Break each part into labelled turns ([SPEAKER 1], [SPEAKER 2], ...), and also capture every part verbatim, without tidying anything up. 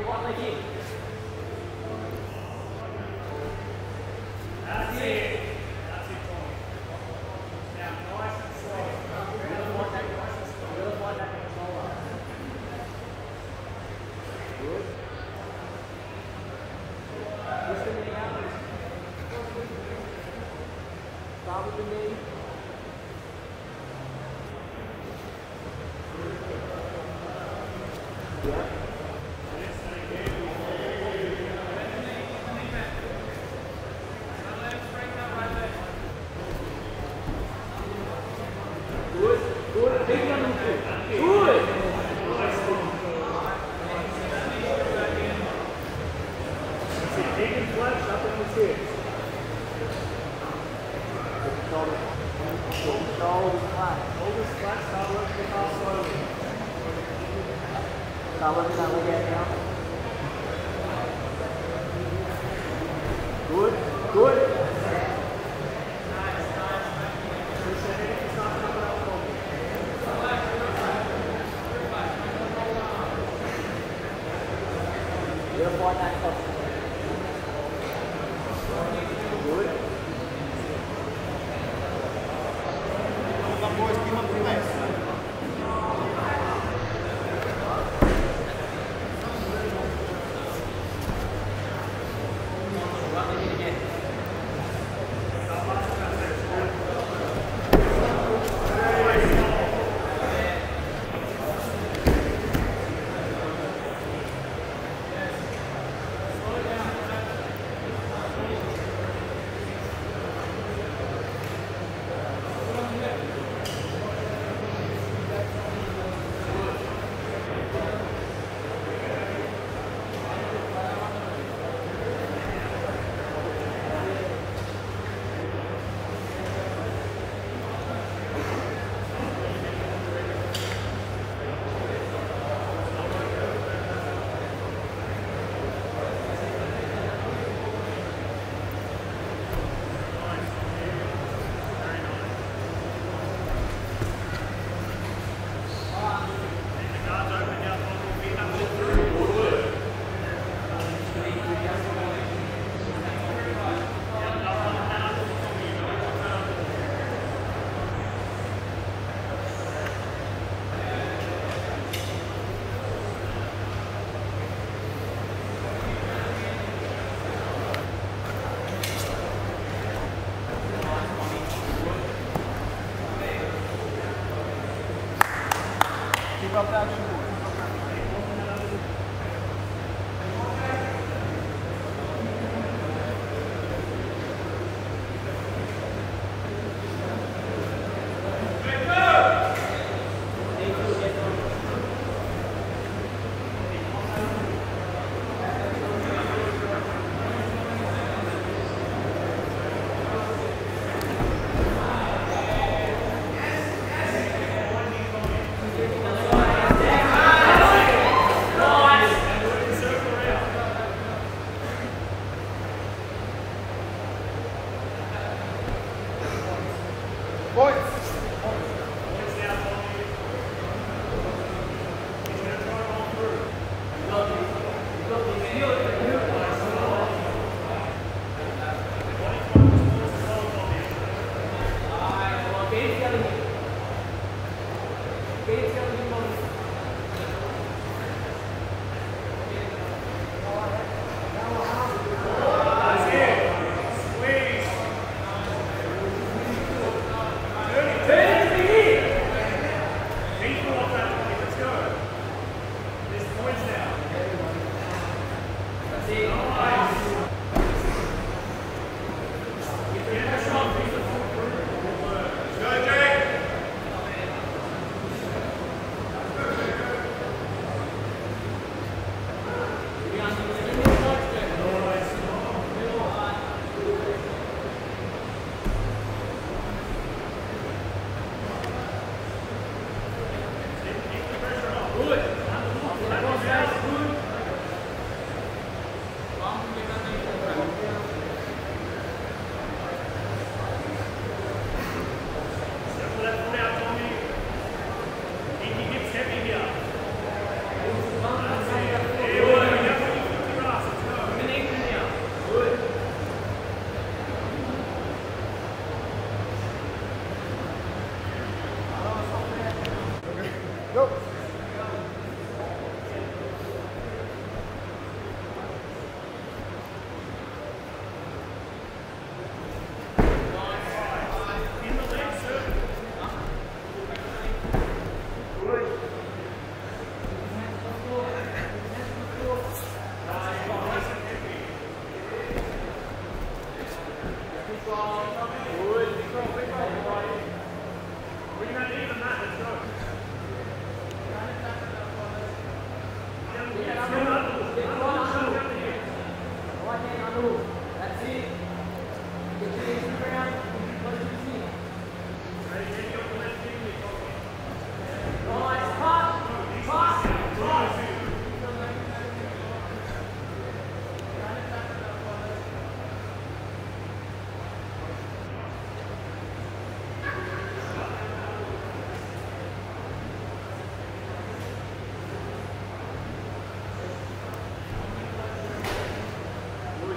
[SPEAKER 1] one leg in. That's it. That's it, Tommy. Now, nice and slow. Really like that, nice and slow. Really like that controller. Good. Push the knee out. Start with the knee. Yeah. Good, good, big one and good. Good. That's it, big and flat, up in the chest. Shoulders, shoulders flat. Shoulders flat, start working the car slowly. Start working that leg out now. Good, good. You're fine that close. Good. Come on, boys, keep up the pace.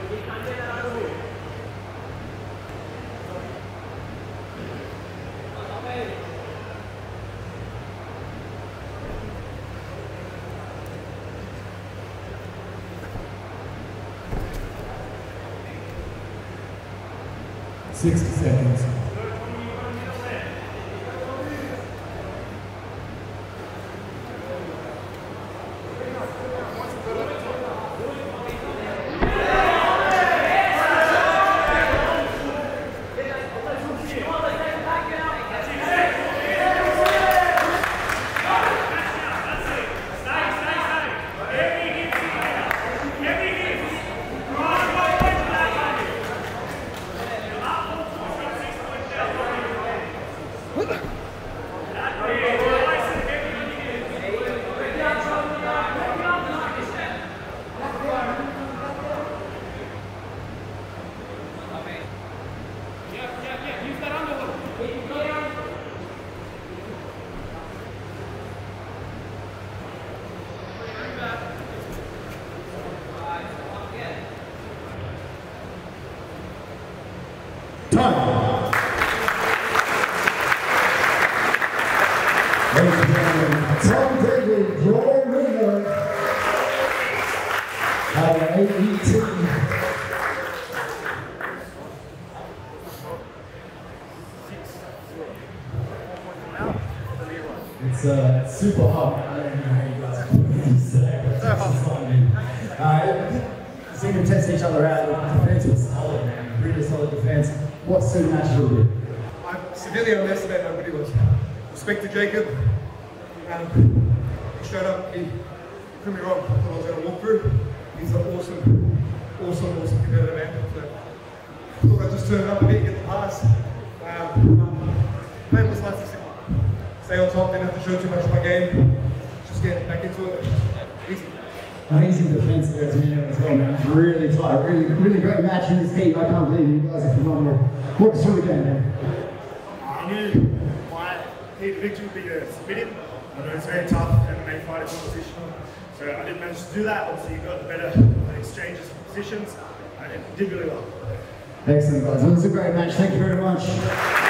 [SPEAKER 2] sixty seconds. Time. Ladies and gentlemen, Tom David, your winner, our A D C. It's uh, super hot. I don't know how you guys are uh, seeing them test each other out. The defense was solid, man. Really solid defense. What's so natural?
[SPEAKER 3] I severely underestimated how good he was. Respect to Jacob. Um, straight up, he proved me wrong. I thought I was going to walk through. He's an awesome, awesome, awesome competitor, man. So, I thought I'd just turn it up a bit, get the pass. Um, um, Playing was nice to see. Stay on top, didn't have to show too much of my game. Just get back into it. Easy.
[SPEAKER 2] Amazing defense there as well, man. Really tight, really, really great match in this heat. I can't believe you guys are phenomenal. Walk us through the game, man.
[SPEAKER 4] I knew my heat victory would be to submit him. I know it's very tough M M A fighter competition, so I didn't manage to do that. Obviously, you got the better exchanges of positions, and it did really well.
[SPEAKER 2] Excellent, guys. It was a great match. Thank you very much.